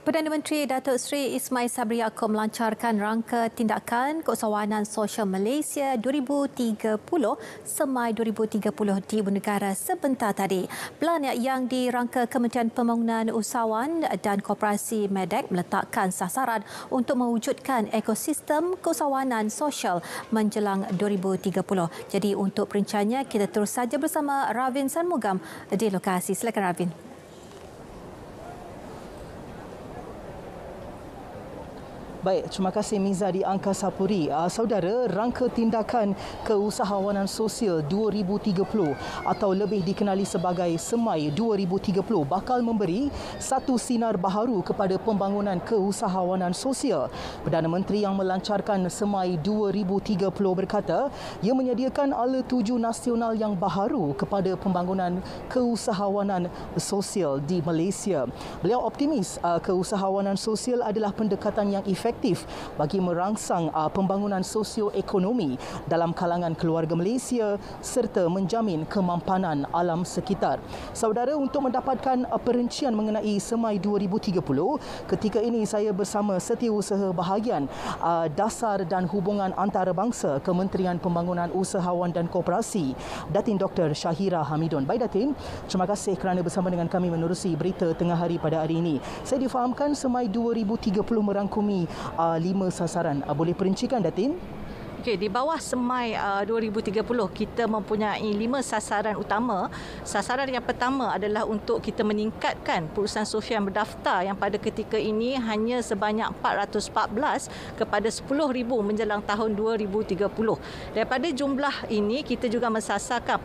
Perdana Menteri Datuk Seri Ismail Sabri Yaakob melancarkan rangka tindakan keusahawanan sosial Malaysia 2030 Semai 2030 di Ibu Negara sebentar tadi. Pelan yang dirangka Kementerian Pembangunan Usahawan dan Koperasi MEDEK meletakkan sasaran untuk mewujudkan ekosistem keusahawanan sosial menjelang 2030. Jadi untuk perancangannya kita terus saja bersama Ravin Sanmugam di lokasi. Silakan Ravin. Baik, terima kasih Miza di Angkasa Puri. Saudara, rangka tindakan keusahawanan sosial 2030 atau lebih dikenali sebagai Semai 2030 bakal memberi satu sinar baharu kepada pembangunan keusahawanan sosial. Perdana Menteri yang melancarkan Semai 2030 berkata, ia menyediakan ala tuju nasional yang baharu kepada pembangunan keusahawanan sosial di Malaysia. Beliau optimis keusahawanan sosial adalah pendekatan yang efektif bagi merangsang pembangunan sosioekonomi dalam kalangan keluarga Malaysia serta menjamin kemampanan alam sekitar. Saudara, untuk mendapatkan perincian mengenai Semai 2030, ketika ini saya bersama Setiausaha Bahagian Dasar dan Hubungan Antarabangsa Kementerian Pembangunan Usahawan dan Koperasi, Datin Dr. Shahira Hamidon. Baik Datin, terima kasih kerana bersama dengan kami menerusi berita tengah hari pada hari ini. Saya difahamkan Semai 2030 merangkumi 5 sasaran. Boleh perincikan Datin? Okey, di bawah Semai 2030 kita mempunyai 5 sasaran utama. Sasaran yang pertama adalah untuk kita meningkatkan perusahaan sosial yang berdaftar yang pada ketika ini hanya sebanyak 414 kepada 10,000 menjelang tahun 2030. Daripada jumlah ini kita juga mensasarkan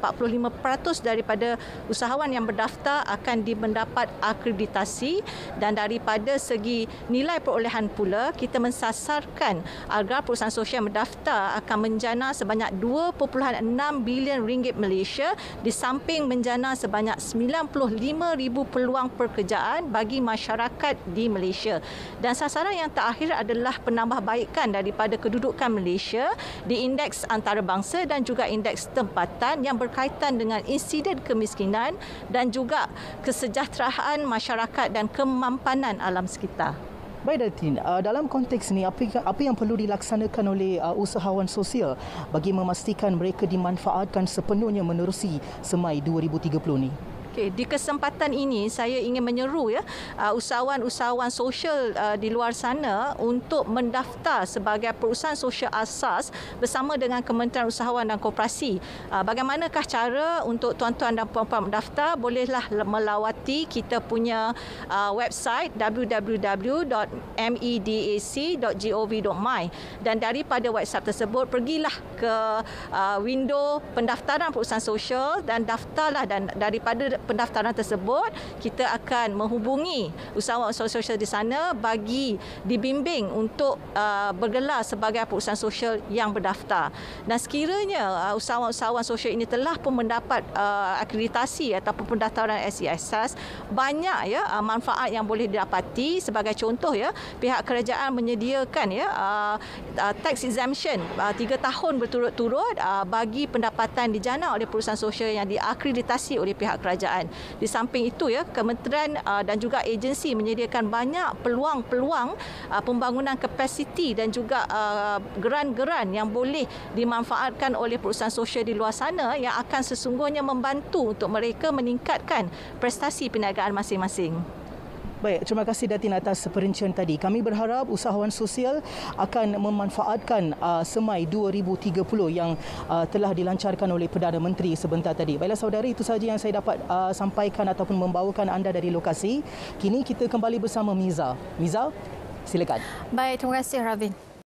45% daripada usahawan yang berdaftar akan mendapat akreditasi, dan daripada segi nilai perolehan pula kita mensasarkan agar perusahaan sosial yang berdaftar akan menjana sebanyak 2.6 bilion ringgit Malaysia di samping menjana sebanyak 95,000 peluang pekerjaan bagi masyarakat di Malaysia. Dan sasaran yang terakhir adalah penambahbaikan daripada kedudukan Malaysia di indeks antarabangsa dan juga indeks tempatan yang berkaitan dengan insiden kemiskinan dan juga kesejahteraan masyarakat dan kemampanan alam sekitar. Baik Datin, dalam konteks ini apa yang perlu dilaksanakan oleh usahawan sosial bagi memastikan mereka dimanfaatkan sepenuhnya menerusi Semai 2030 ni? Okay, di kesempatan ini saya ingin menyeru usahawan-usahawan sosial di luar sana untuk mendaftar sebagai perusahaan sosial asas bersama dengan Kementerian Usahawan dan Koperasi. Bagaimanakah cara untuk tuan-tuan dan puan-puan mendaftar? Bolehlah melawati kita punya website www.medac.gov.my, dan daripada website tersebut pergilah ke window pendaftaran perusahaan sosial dan daftarlah, dan daripada pendaftaran tersebut kita akan menghubungi usahawan sosial di sana bagi dibimbing untuk bergelar sebagai perusahaan sosial yang berdaftar. Dan sekiranya usahawan-usahawan sosial ini telah pun mendapat akreditasi ataupun pendaftaran SESAS, banyak manfaat yang boleh didapati. Sebagai contoh pihak kerajaan menyediakan tax exemption 3 tahun berturut-turut bagi pendapatan dijana oleh perusahaan sosial yang diakreditasi oleh pihak kerajaan. Di samping itu kementerian dan juga agensi menyediakan banyak peluang-peluang pembangunan kapasiti dan juga geran-geran yang boleh dimanfaatkan oleh perusahaan sosial di luar sana yang akan sesungguhnya membantu untuk mereka meningkatkan prestasi perniagaan masing-masing. Baik, terima kasih Datin atas perincian tadi. Kami berharap usahawan sosial akan memanfaatkan Semai 2030 yang telah dilancarkan oleh Perdana Menteri sebentar tadi. Baiklah saudara, itu sahaja yang saya dapat sampaikan ataupun membawakan anda dari lokasi. Kini kita kembali bersama Miza. Miza, silakan. Baik, terima kasih Ravin.